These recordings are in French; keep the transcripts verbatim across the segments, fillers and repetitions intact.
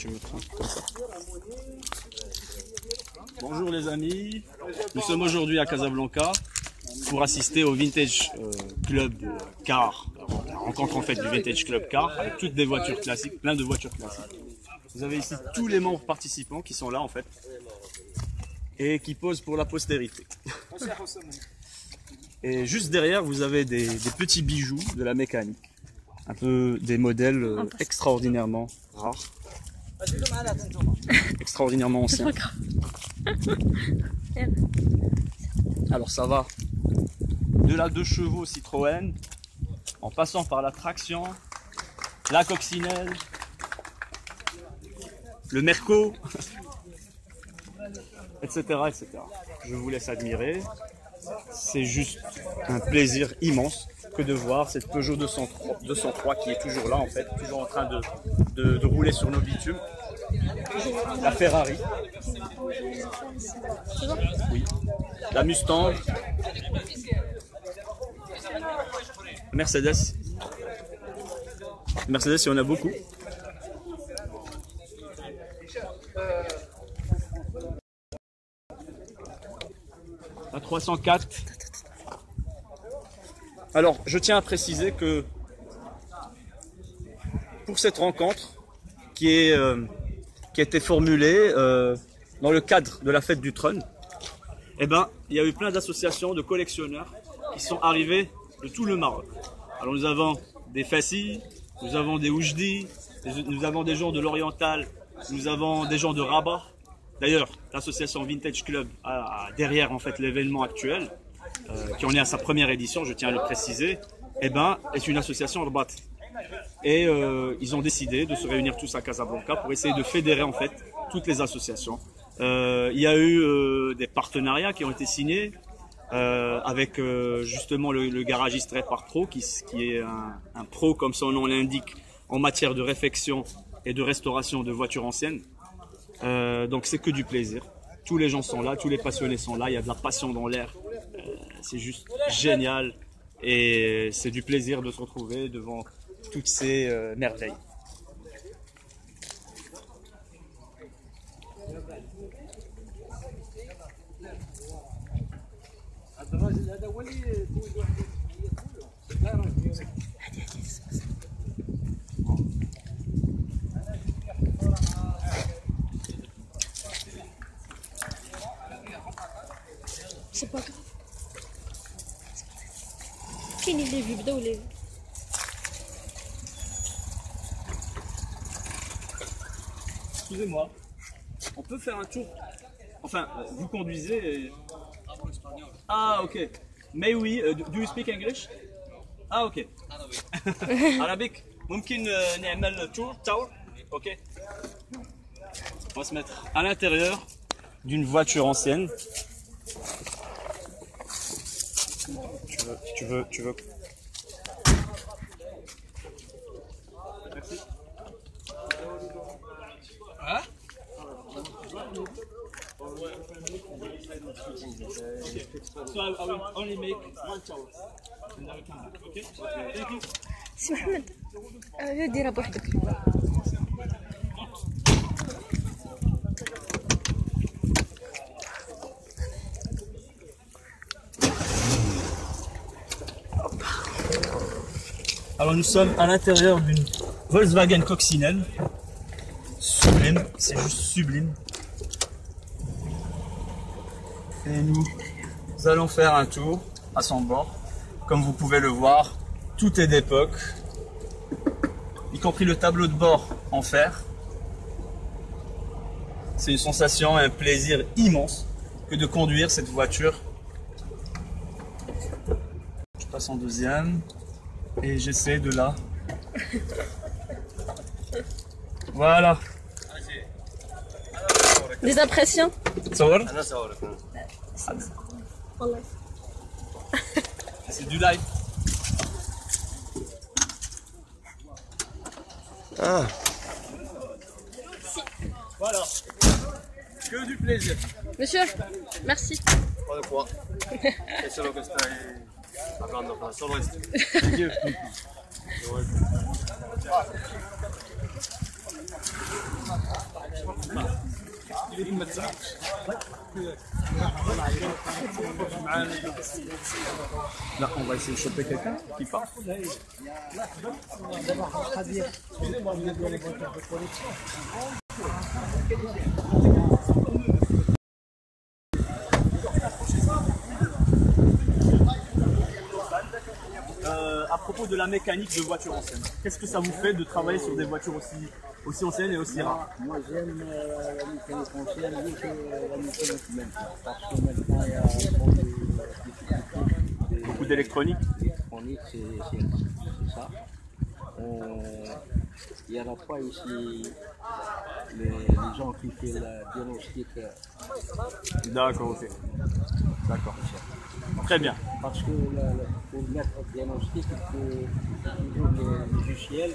tu me prends comme ça. Bonjour les amis, nous sommes aujourd'hui à Casablanca pour assister au Vintage euh, Club Car. Alors, la rencontre en fait du Vintage Club Car avec toutes des voitures classiques, plein de voitures classiques. Vous avez ici tous les membres participants qui sont là en fait et qui posent pour la postérité. Et juste derrière vous avez des, des petits bijoux de la mécanique, un peu des modèles euh, extraordinairement rares, extraordinairement anciens. Alors ça va de la deux chevaux Citroën, en passant par la traction, la coccinelle, le Merco, et cetera, et cetera. Je vous laisse admirer. C'est juste un plaisir immense que de voir cette Peugeot deux cent trois qui est toujours là en fait, toujours en train de, de, de rouler sur nos bitumes. La Ferrari. Oui. La Mustang. Mercedes. Mercedes, il y en a beaucoup. La trois cent quatre. Alors, je tiens à préciser que pour cette rencontre qui, est, euh, qui a été formulée euh, dans le cadre de la fête du trône, eh ben, il y a eu plein d'associations de collectionneurs qui sont arrivés de tout le Maroc. Alors nous avons des Fassi, nous avons des Oujdi, nous avons des gens de l'Oriental, nous avons des gens de Rabat. D'ailleurs, l'association Vintage Club a, a derrière en fait l'événement actuel, euh, qui en est à sa première édition, je tiens à le préciser, eh ben, est une association Rabat. Et euh, ils ont décidé de se réunir tous à Casablanca pour essayer de fédérer en fait toutes les associations. Euh, il y a eu euh, des partenariats qui ont été signés euh, avec euh, justement le, le garagiste Répar Pro, qui, qui est un, un pro comme son nom l'indique en matière de réfection et de restauration de voitures anciennes. Euh, donc c'est que du plaisir. Tous les gens sont là, tous les passionnés sont là, il y a de la passion dans l'air. Euh, c'est juste génial et c'est du plaisir de se retrouver devant toutes ces euh, merveilles. C'est pas grave. Qui n'est les vues بداو les Excusez-moi, on peut faire un tour. Enfin, vous conduisez. Et... Ah, ok. Mais oui, uh, do you speak English? Ah, ok. Arabique. ممكن نعمل tour, tour? Ok. On va se mettre à l'intérieur d'une voiture ancienne. Tu veux, tu veux, tu veux. Merci. Hein? So I will only make one tower and I will come back, okay? Thank you. سي محمد انا ديرها بوحدك. Alors nous sommes à l'intérieur d'une Volkswagen coccinelle. Sublime, c'est juste sublime. Et nous allons faire un tour à son bord. Comme vous pouvez le voir, tout est d'époque, y compris le tableau de bord en fer. C'est une sensation, un plaisir immense que de conduire cette voiture. Je passe en deuxième. Et j'essaie de là. Voilà. Des impressions? تصور؟ والله. C'est du live. Ah. Voilà. Que du plaisir. Monsieur, merci. Pas de quoi. È solo che stai parlando qua, solo questo. Thank you. Là, on va essayer de choper quelqu'un qui part. Euh, à propos de la mécanique de voitures anciennes, qu'est-ce que ça vous fait de travailler sur des voitures aussi, aussi anciennes et aussi rares? Moi j'aime euh, la mécanique ancienne mieux que la mécanique maintenant. Parce que maintenant il y a trop de difficultés. Beaucoup d'électronique. L'électronique, c'est c'est ça. On- Il y a la fois ici les, les gens qui font la diagnostic. euh, D'accord, ok. D'accord. Très bien. Parce que la- la- pour mettre au diagnostic, il faut toujours le logiciel.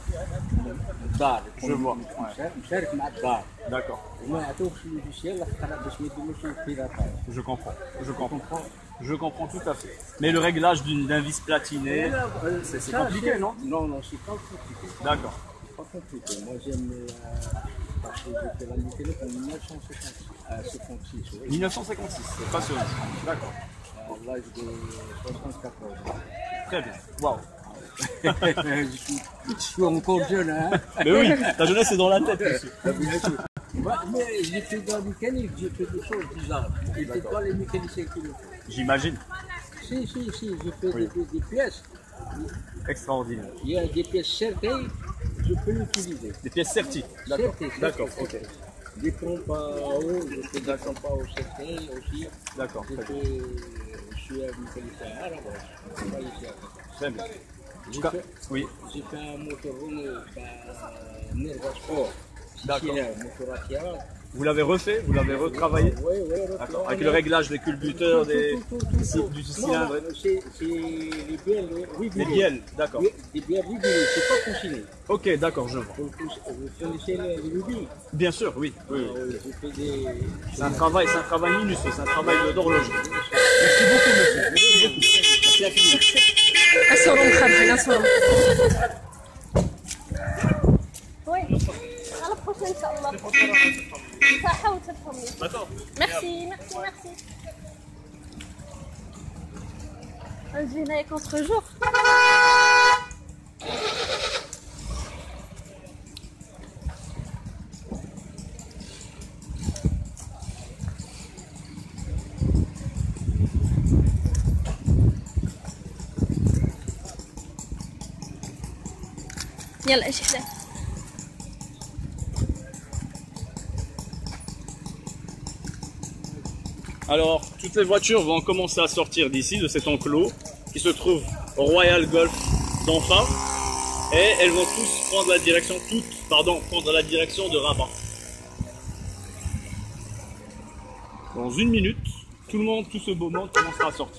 Je vois. Ouais. مشارك مع الدار. D'accord. وما يعطوكش اللوجيسيال راح باش ما يديروش البيراتاج. Je comprends. Je comprends. Je comprends tout à fait. Mais le réglage d'une- d'un vis platiné, c'est c'est Ça, compliqué, c'est- non? Non, non, c'est pas compliqué. D'accord. C'est pas compliqué. Moi, j'aime. euh, parce que j'ai fait la mécanique en mille neuf cent cinquante-six. Oui. mille neuf cent cinquante-six, c'est passionnant. D'accord. À l'âge de soixante-quatorze ans. Très bien. Waouh. je, suis, je suis encore jeune, hein. Mais oui, ta jeunesse est dans la tête, monsieur. Bien sûr. Ouais, mais j'ai fait de la mécanique, j'ai fait des choses bizarres. Et c'est pas les mécaniciens qui le font. J'imagine. Si, si, si, j'ai fait Oui. des, des pièces. Extraordinaire. Il y a des pièces certaines, je peux l'utiliser. Des pièces serties. D'accord. Certaines, D'accord, ok. certaines. Des trompes à eau, je fais des trompes à eau certaines aussi. D'accord, Je, très bien. fais, je suis un mécanicien arabe, je travaille ici à Qatar. Très bien. En J'ai tout cas, fait, oui. j'ai fait un moteur Renault, un Nerva Sport, D'accord. sicilien, moteur à tirage. Vous l'avez refait, vous l'avez retravaillé. Oui, oui, D'accord. Avec le réglage des culbuteurs, des... du Non, cylindre. non, c'est c'est les bielles Les régulées. bielles, d'accord. Les bielles régulées, c'est pas coussiné. Ok, d'accord, je vois. Vous, vous connaissez les, les rubis? Bien sûr, oui. oui, oui. Euh, J'ai fait des... C'est un travail, c'est un travail minutieux, c'est un travail de- d'horlogerie. Merci beaucoup, monsieur. Merci beaucoup. Merci infiniment. نصورهم خارجين نصورهم. وي على البروchaine ان شاء الله. صحة وتفهمي. D'accord. Merci, merci, merci. Algérie contre-jour. يلا ايش احلى. Alors, toutes les voitures vont commencer à sortir d'ici, de cet enclos, qui se trouve au Royal Golf d'Anfa. Et elles vont tous prendre la direction, toutes, pardon, prendre la direction de Rabat. Dans une minute, tout le monde, tout ce beau monde commencera à sortir.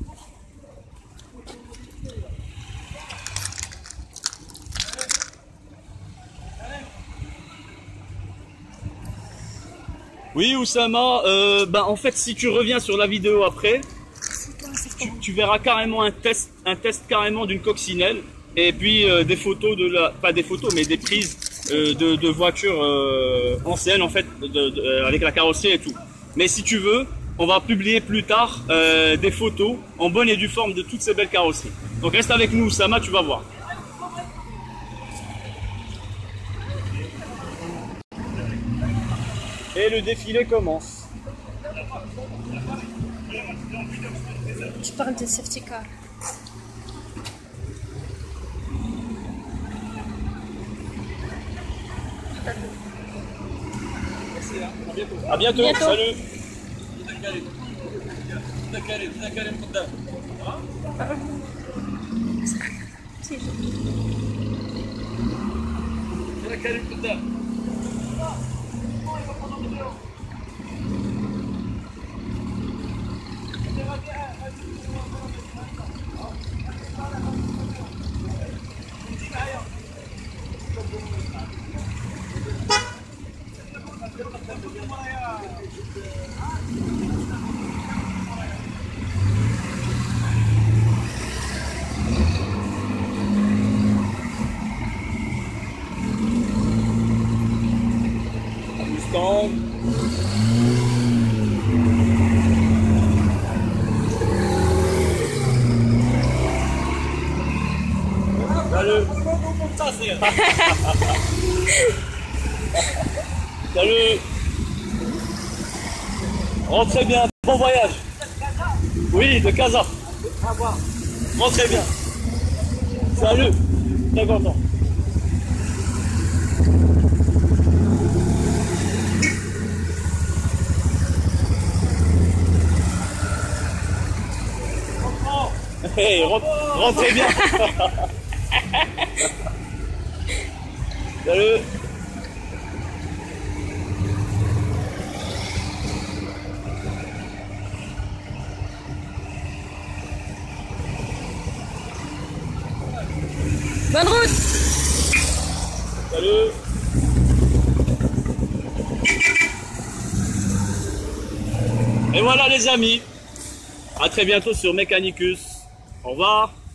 Oui, Oussama, euh, bah, en fait, si tu reviens sur la vidéo après, tu, tu verras carrément un test, un test carrément d'une coccinelle et puis euh, des photos de la, pas des photos, mais des prises euh, de, de voitures euh, anciennes en fait, de, de, euh, avec la carrosserie et tout. Mais si tu veux, on va publier plus tard euh, des photos en bonne et due forme de toutes ces belles carrosseries. Donc reste avec nous, Oussama, tu vas voir. Et le défilé commence. Je parle de safety car. À bientôt, Bientôt. salut. stand. Salut. Salut. Rentrez bien, bon voyage. Oui, de Casa. Rentrez bien. Salut. Très content. Hey, rentrez bien. Salut. Bonne route. Salut. Et voilà les amis. À très bientôt sur Mechanicus. Au revoir.